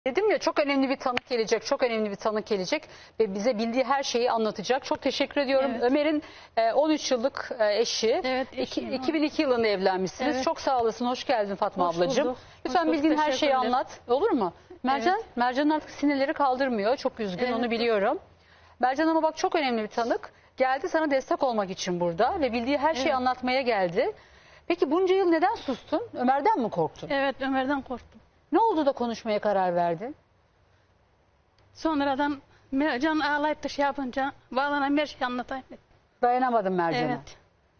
Dedim ya, çok önemli bir tanık gelecek, çok önemli bir tanık gelecek ve bize bildiği her şeyi anlatacak. Çok teşekkür ediyorum. Evet. Ömer'in 13 yıllık eşi. Evet, eşiyim. 2002 yılında evlenmişsiniz. Evet. Çok sağ olasın, hoş geldin Fatma Hoş ablacığım. bulduk. Lütfen Hoş bildiğin bulduk, her şeyi teşekkürler. anlat, olur mu? Mercan, Evet. Mercan'ın artık sinirleri kaldırmıyor. Çok üzgün, Evet. onu biliyorum. Mercan ama bak, çok önemli bir tanık. Geldi sana destek olmak için burada ve bildiği her şeyi Evet. anlatmaya geldi. Peki bunca yıl neden sustun? Ömer'den mi korktun? Evet, Ömer'den korktum. Ne oldu da konuşmaya karar verdin? Sonradan Mercan ağlayıp da şey yapınca bağlanan her şeyi anlatayım dedim. Dayanamadım Mercan'a. Evet.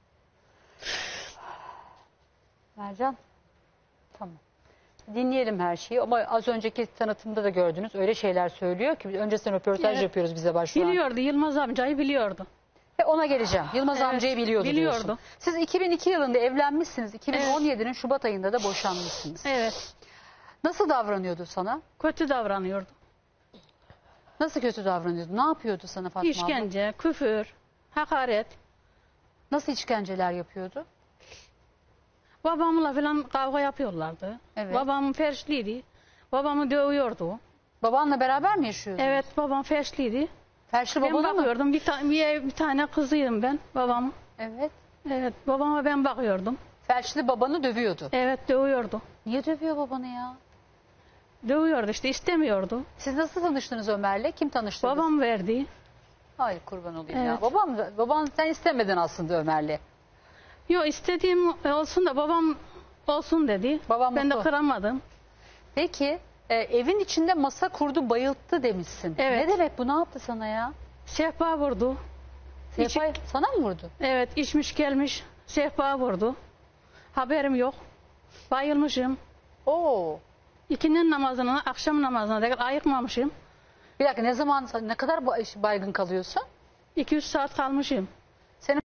Mercan, tamam. Dinleyelim her şeyi ama az önceki tanıtımda da gördünüz, öyle şeyler söylüyor ki öncesinden röportaj Evet. yapıyoruz bize başvuran. Biliyordu, Yılmaz amcayı biliyordu. Ve ona geleceğim. Yılmaz Evet, amcayı biliyordu biliyordu. diyorsun. Siz 2002 yılında evlenmişsiniz. 2017'nin Şubat ayında da boşanmışsınız. Evet. Nasıl davranıyordu sana? Kötü davranıyordu. Nasıl kötü davranıyordu? Ne yapıyordu sana Fatma abla? İşkence, küfür, hakaret. Nasıl işkenceler yapıyordu? Babamla falan kavga yapıyorlardı. Evet. Babam ferşliydi. Babamı dövüyordu. Babanla beraber mi yaşıyordun? Evet, babam ferşliydi. Ferşli Ben babana mı? bakıyordum. Bir tane kızıydım ben babam. Evet. Evet, babama ben bakıyordum. Felçli babanı dövüyordu. Evet, dövüyordu. Niye dövüyor babanı ya? Dövüyordu işte, istemiyordu. Siz nasıl tanıştınız Ömer'le? Kim tanıştırdı? Babam verdi. Ay kurban olayım ya. Evet. Baban sen istemedin aslında Ömer'le. Yok, istediğim olsun da babam olsun dedi. Babam Ben de mutlu. kıramadım. Peki evin içinde masa kurdu, bayılttı demişsin. Evet. Ne demek bu? Ne yaptı sana ya? Sehpa vurdu. Sehpa sana mı vurdu? Evet, içmiş gelmiş. Sehpa vurdu. Haberim yok. Bayılmışım. Oo. İkinin namazına, akşam namazına da ayıkmamışım. Bir dakika, ne kadar baygın kalıyorsun? 200 saat kalmışım. Senin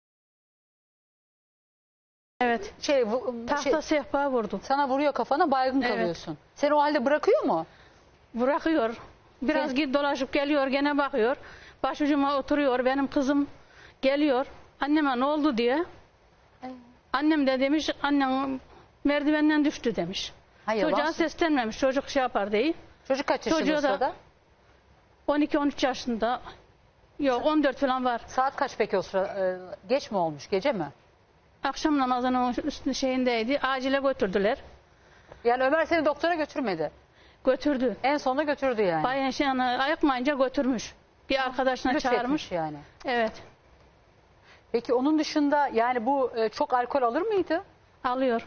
Evet. Tahta sehpa vurdu. sana vuruyor kafana, baygın Evet. kalıyorsun. Seni o halde bırakıyor mu? Bırakıyor. Biraz git dolaşıp geliyor, gene bakıyor. Başucuma oturuyor. Benim kızım geliyor. Anneme ne oldu diye. Annem de demiş, annem merdivenden düştü demiş. Ha, yalan Çocuğa söylüyor. seslenmemiş. Çocuk şey yapar değil. Çocuk kaç yaşında Çocuğu o sırada? da 12-13 yaşında. Yok, 14 falan var. Saat kaç peki o sıra? Geç mi olmuş, gece mi? Akşam namazının üstünde şeyindeydi. Acile götürdüler. Yani Ömer seni doktora götürmedi. Götürdü. En sonunda götürdü yani. Bayan şey, ayıkmayınca götürmüş. Bir arkadaşına Lütfetmiş çağırmış. yani. Evet. Peki onun dışında yani bu çok alkol alır mıydı? Alıyor.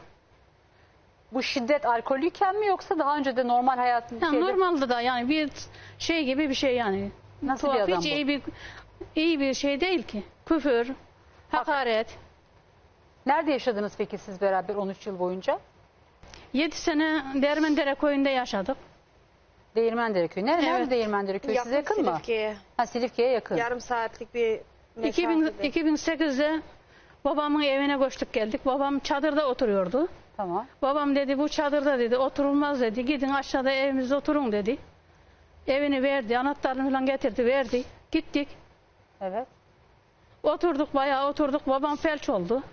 Bu şiddet alkollüyken mi yoksa daha önce de normal hayatın Yani normalde da yani bir şey gibi bir şey yani. Nasıl bir Tuhaf, adam hiç bu? iyi bir şey değil ki. Küfür, hakaret. Nerede yaşadınız peki siz beraber 13 yıl boyunca? 7 sene Dermendere köyünde yaşadık. Değirmendere Köyü. Nerede Evet. Değirmendere Köyü? Size yakın mı? Silifke'ye. Ha, Silifke'ye yakın. Yarım saatlik bir 2008'de babamın evine koştuk geldik. Babam çadırda oturuyordu. Tamam. Babam dedi bu çadırda dedi oturulmaz dedi. Gidin aşağıda evimizde oturun dedi. Evini verdi, anahtarını falan getirdi, verdi. Gittik. Evet. Oturduk, bayağı oturduk. Babam felç oldu.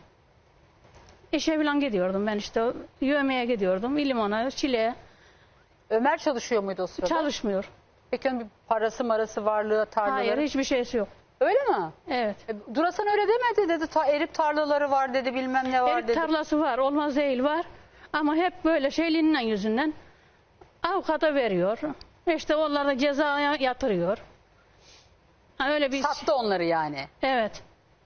İşe falan gidiyordum ben işte. Yövmeye gidiyordum. İlimona, Çile'ye. Ömer çalışıyor muydu o sırada? Çalışmıyor. Peki onun bir parası marası, varlığı, tarlaları? Hayır, hiçbir şeysi yok. Öyle mi? Evet. Durasan öyle demedi dedi. Erik tarlaları var dedi, bilmem ne var Erik dedi. tarlası var, olmaz değil var. Ama hep böyle şeyliğinden yüzünden avukata veriyor. İşte onlar da cezaya yatırıyor. Ha, öyle bir... Sattı onları yani. Evet.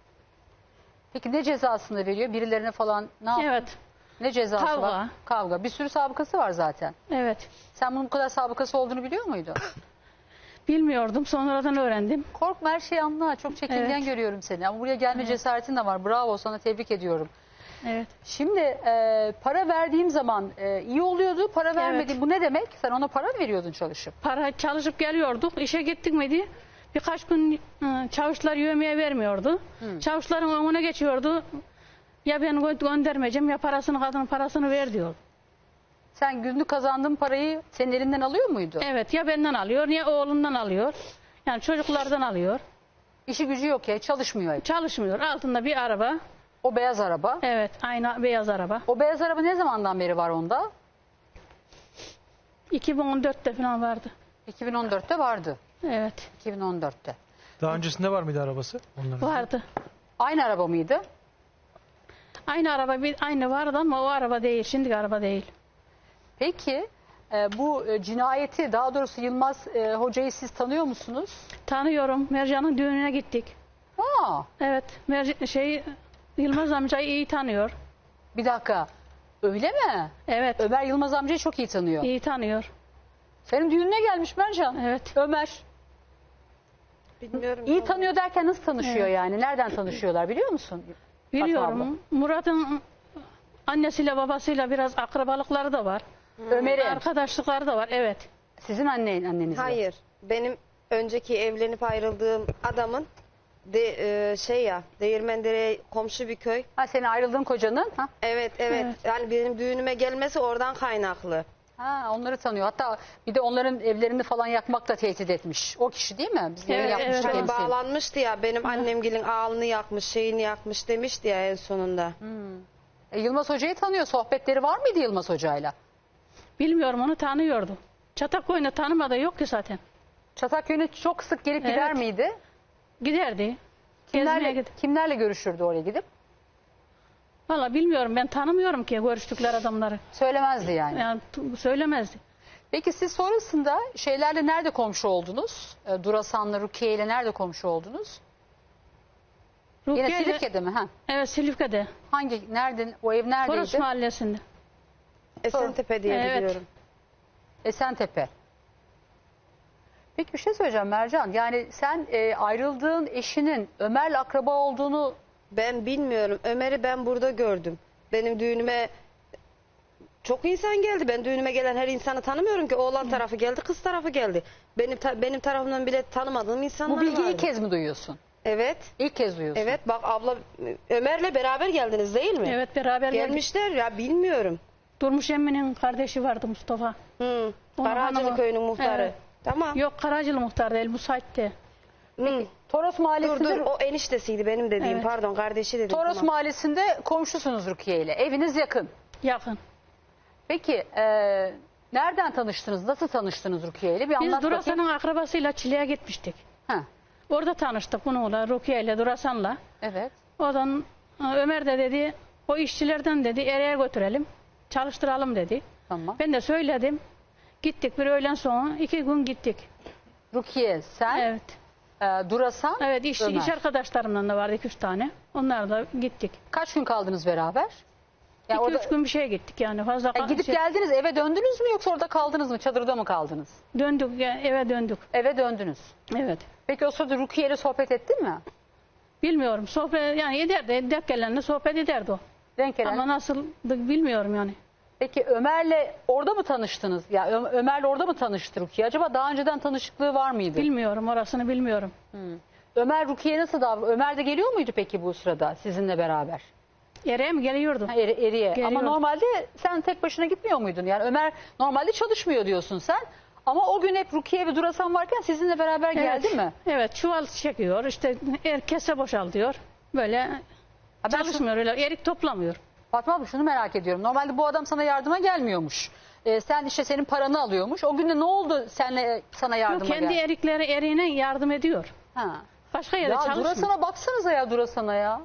Peki ne cezasını veriyor? Birilerine falan ne yaptı? Evet. Ne cezası Kavga. var? Kavga. Bir sürü sabıkası var zaten. Evet. Sen bunun bu kadar sabıkası olduğunu biliyor muydun? Bilmiyordum. Sonradan öğrendim. Korkma, her şeyi anla. Çok çekingen Evet. görüyorum seni. Ama buraya gelme cesaretin de var. Bravo, sana tebrik ediyorum. Evet. Şimdi para verdiğim zaman iyi oluyordu. Para vermediğim bu ne demek? Sen ona para mı veriyordun çalışıp? Para çalışıp geliyorduk. İşe gittik miydi? Birkaç gün çavuşlar yövmeye vermiyordu. Çavuşların önüne geçiyordu. Ya ben göndermeyeceğim ya parasını, kadının parasını ver diyordu. Sen günlük kazandığın parayı senin elinden alıyor muydu? Evet, ya benden alıyor ya oğlundan alıyor. Yani çocuklardan alıyor. İşi gücü yok ya, çalışmıyor. Çalışmıyor. Altında bir araba. O beyaz araba. Evet, aynı beyaz araba. O beyaz araba ne zamandan beri var onda? 2014'te falan vardı. 2014'te vardı. Evet. 2014'te. Daha öncesinde var mıydı arabası? Onların. Vardı. Aynı araba mıydı? Aynı araba aynı vardı ama o araba değil. Şimdiki araba değil. Peki bu cinayeti, daha doğrusu Yılmaz hocayı siz tanıyor musunuz? Tanıyorum. Mercan'ın düğününe gittik. Aa, Evet. Yılmaz amcayı iyi tanıyor. bir dakika. Öyle mi? Evet. Ömer Yılmaz amcayı çok iyi tanıyor. İyi tanıyor. Senin düğününe gelmiş Mercan. Evet. Ömer. Bilmiyorum. İyi tanıyor derken nasıl tanışıyor yani? Nereden tanışıyorlar biliyor musun? Fatma abla. Biliyorum. Murat'ın annesiyle babasıyla biraz akrabalıkları da var. Ömer'in. Arkadaşlıkları da var. Evet. Sizin anneniz mi? Hayır. Benim önceki evlenip ayrıldığım adamın Değirmendere komşu bir köy. Ha, senin ayrıldığın kocanın. Ha? Evet. Evet. Yani benim düğünüme gelmesi oradan kaynaklı. Ha, onları tanıyor. Hatta bir de onların evlerini falan yakmakla tehdit etmiş. O kişi değil mi? Biz yayın Evet, yapmıştık evet. Hani kendisiyle. bağlanmıştı ya, benim annemgilin ağalını yakmış, şeyini yakmış demişti ya en sonunda. Yılmaz Hoca'yı tanıyor. Sohbetleri var mıydı Yılmaz Hoca'yla? Bilmiyorum, onu tanıyordu. Çataköy'ünü tanımadığı yok ki zaten. Çataköy'üne çok sık gelip gider Evet. miydi? Giderdi. Gezmeye Kimlerle görüşürdü oraya gidip? Valla bilmiyorum, ben tanımıyorum ki görüştükleri adamları. Söylemezdi yani. Yani söylemezdi. Peki siz sonrasında şeylerle nerede komşu oldunuz? Durasan'la, Rukiye ile nerede komşu oldunuz? Yine Rukiye'yle- Silifke'de mi? Ha? Evet, Silifke'de. Nerede? O ev neredeydi? Toros mahallesinde. Esentepe diye Evet. biliyorum. Esentepe. Peki bir şey söyleyeceğim Mercan. Yani sen ayrıldığın eşinin Ömer'le akraba olduğunu Ben bilmiyorum. Ömer'i ben burada gördüm. Benim düğünüme çok insan geldi. Ben düğünüme gelen her insanı tanımıyorum ki. Oğlan tarafı geldi, kız tarafı geldi. Benim tarafımdan bile tanımadığım insanlar bu bilgiyi vardı. ilk kez mi duyuyorsun? Evet. İlk kez duyuyorsun. Evet, bak abla, Ömer'le beraber geldiniz değil mi? Evet, beraber geldik. Gelmişler ya, bilmiyorum. Durmuş emminin kardeşi vardı, Mustafa. Hı. Onun Karacılı hanımı. köyünün muhtarı. Evet. Tamam. Yok, Karacılı muhtar değil, Musayt'te. Hı. Toros Mahallesi'nde, Dur, o eniştesiydi benim dediğim, Evet. pardon, kardeşi dedim. Toros tamam. Mahallesi'nde komşusunuz Rukiye ile. Eviniz yakın. Yakın. Peki nereden tanıştınız? Nasıl tanıştınız Rukiye ile? Bir Biz anlat bakayım. Durasan'ın akrabasıyla Çile'ye gitmiştik. Ha, Orada tanıştık bununla, Rukiye ile, Durasan'la. evet. Oradan Ömer de dedi, o işçilerden dedi, Ereğe götürelim, çalıştıralım dedi. Tamam. Ben de söyledim. Gittik bir öğlen sonra, 2 gün gittik. Rukiye, sen, Evet. Durasan, Evet, iş Ömer. arkadaşlarımdan da vardı 2-3 tane. Onlar da gittik. Kaç gün kaldınız beraber? Yani 2-3 gün bir şeye gittik yani, fazla gidip geldiniz, eve döndünüz mü yoksa orada kaldınız mı? Çadırda mı kaldınız? döndük, eve döndük. Eve döndünüz. Evet. Peki o sırada Rukiye ile sohbet ettin mi? Bilmiyorum, sohbet yani ederdi, denk gelenle sohbet ederdi o. Denk gelen. Ama nasıl bilmiyorum yani. Peki Ömer'le orada mı tanıştınız? Ya Ömer'le orada mı tanıştı Rukiye? Acaba daha önceden tanışıklığı var mıydı? Bilmiyorum, orasını bilmiyorum. Ömer Rukiye nasıl davranıyor? Ömer de geliyor muydu peki bu sırada sizinle beraber? Ereğe mi geliyordu? Ha, Eriye. Geliyor. Ama normalde sen tek başına gitmiyor muydun? Yani Ömer normalde çalışmıyor diyorsun sen. Ama o gün hep Rukiye ve Durasan varken sizinle beraber geldi mi? Evet, çuval çekiyor, işte kese boşaltıyor. Böyle Ha, ben çalışmıyor, öyle erik toplamıyor. Fatma abla şunu merak ediyorum. Normalde bu adam sana yardıma gelmiyormuş. Sen işte senin paranı alıyormuş. O gün de ne oldu sana Yok, yardıma kendi geldi? eriğine yardım ediyor. Ha. Başka yerde Ya çalışmıyor. Durasan'a baksanıza ya Durasan'a ya.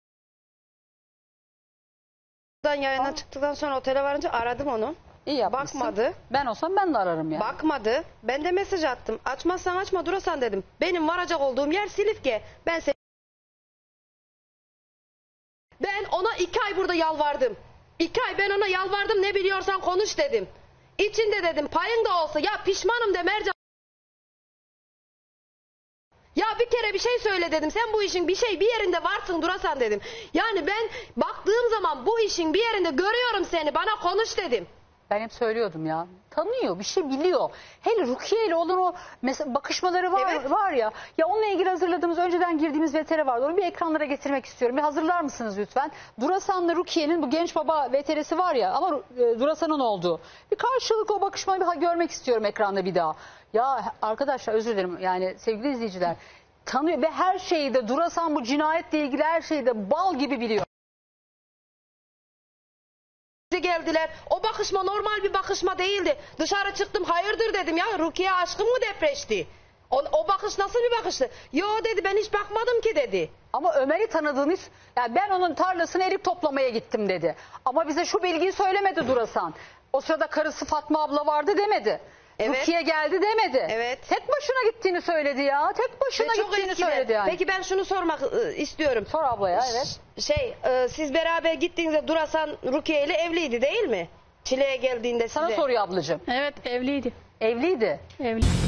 Buradan yayına çıktıktan sonra otele varınca aradım onu. İyi yapmışsın. Bakmadı. Ben olsam ben de ararım yani. Bakmadı. Ben de mesaj attım. Açmazsan açma Durasan dedim. Benim varacak olduğum yer Silifke. Ben ona 2 ay burada yalvardım. 2 ay ben ona yalvardım, ne biliyorsan konuş dedim. İçinde dedim payın da olsa, ya pişmanım de Mercan. Ya bir kere bir şey söyle dedim. Sen bu işin bir yerinde varsın Durasan dedim. Yani ben baktığım zaman bu işin bir yerinde görüyorum seni. Bana konuş dedim. Ben hep söylüyordum ya. Tanıyor, bir şey biliyor. Hele Rukiye ile olan o bakışmaları var, Evet. var ya. Ya onunla ilgili hazırladığımız, önceden girdiğimiz VTR vardı. Onu bir ekranlara getirmek istiyorum. Bir hazırlar mısınız lütfen? Durasan'la Rukiye'nin bu genç baba VTR'si var ya, ama Durasan'ın olduğu. Bir karşılıklı o bakışmayı bir görmek istiyorum ekranda bir daha. Ya arkadaşlar, özür dilerim yani sevgili izleyiciler. Tanıyor ve her şeyi de, Durasan bu cinayetle ilgili her şeyi de bal gibi biliyor. Bize geldiler. O bakışma normal bir bakışma değildi. Dışarı çıktım, hayırdır dedim ya, Rukiye aşkım mı depreşti? O bakış nasıl bir bakıştı? Yo dedi, ben hiç bakmadım ki dedi. Ama Ömer'i tanıdığınız, yani ben onun tarlasını erik toplamaya gittim dedi. Ama bize şu bilgiyi söylemedi Durasan. O sırada karısı Fatma abla vardı demedi. Evet. Rukiye geldi demedi. Evet. Tek başına gittiğini söyledi ya. Tek başına Ve çok gittiğini eskiden. söyledi yani. Peki ben şunu sormak istiyorum. Sor ablaya, evet. Siz beraber gittiğinizde Durasan Rukiye ile evliydi değil mi? Çile'ye geldiğinde size. Sana soruyor ablacığım. Evet, evliydi. Evliydi. Evli.